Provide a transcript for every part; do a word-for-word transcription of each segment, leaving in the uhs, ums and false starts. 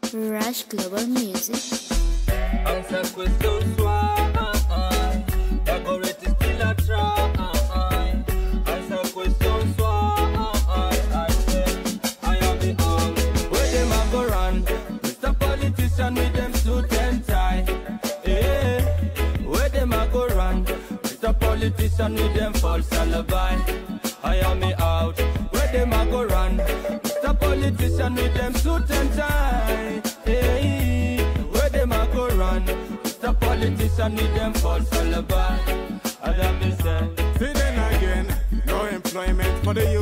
Rush Global Music. Answer questions why atrocities still a try. Answer questions why I say I am the all. Where them a go run? Mister Politician with them suit and tie. Eh? Where them a go run? Mister Politician with them false alibi. I am me out. Where them a go run? Mister Politician with them suit and tie. Hey, where them a go run? Mister Politician with them false alibi. I am me say. See then again, no employment for the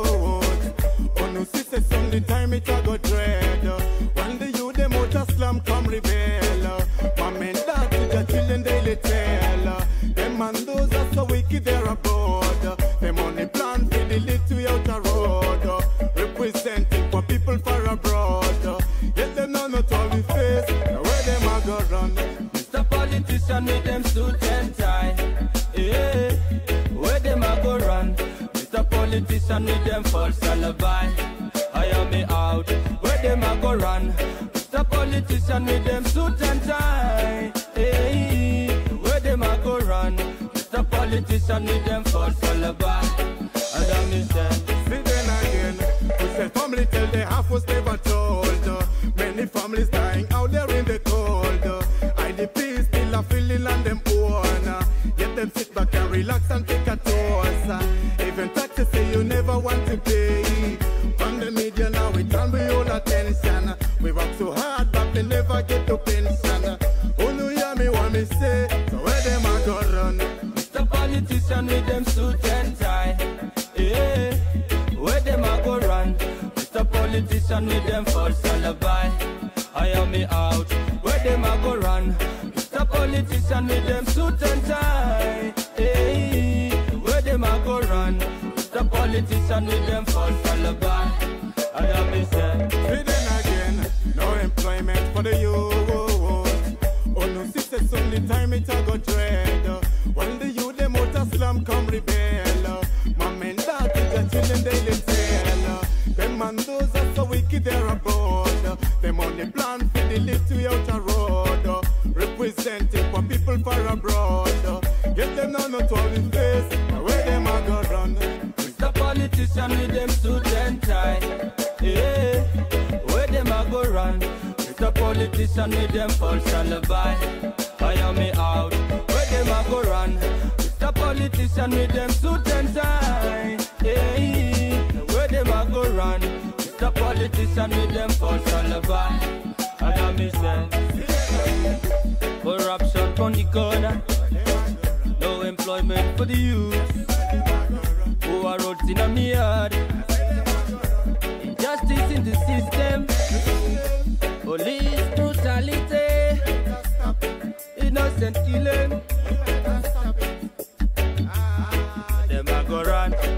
youth. Oh no, sister, some the time it a go dread. When the youth them out a slum come rebel. Mom and dad to the children daily tell. Them and those are so wicked they're abroad. Them only plan for the little out a road. Representing for people far abroad. Yet them know not all we face. Where them a go run? Mister Politician with them suit and tie. Yeah, where them a go run? Mister Politician with them false alibi. I am me out. Where them a go run? Mister Politician with them suit and tie. Hey, where them a go run? Mister Politician with them false alibi. I am me say. See then again, who said family tell they half was never told. Many families dying out there in the cold. I D P still a feeling on them own. Yet them sit back and relax and take a toast. Even taxes say you never want to pay. On the media now we turn we all attention. We work so hard but we never get to pension. Oh no, hear me what me say. So where them a go run? Mister Politician with them suit and tie. Yeah, where them a go run? Mister Politician with them false alibi. I am me out. Where them a go run? Mister Politician with them suit and tie. Hey, where them a go run? Mister Politician with them false alibi. I am me say. See then again, no employment for the youth. Oh no, sister, some the time it a go dread. When the youth them out a slum come rebel. Mom and dad to the children daily tell. Them and those are so wicked they're abroad. Them on the plan for the little out a road. Representing for people far abroad. Get them now not all in face. Where them a go run? Mister Politician with them suit and tie. Yeah, where them a go run? Mister Politician with them false alibi. I am me out. Where them a go run? Mister Politician with them suit and tie. Yeah, where them a go run? Mister Politician with them false alibi. I am me say. Corruption from the corner. No employment for the youth. Who are roads in a yard. Injustice in the system. Police brutality. Innocent killing. Them a go run.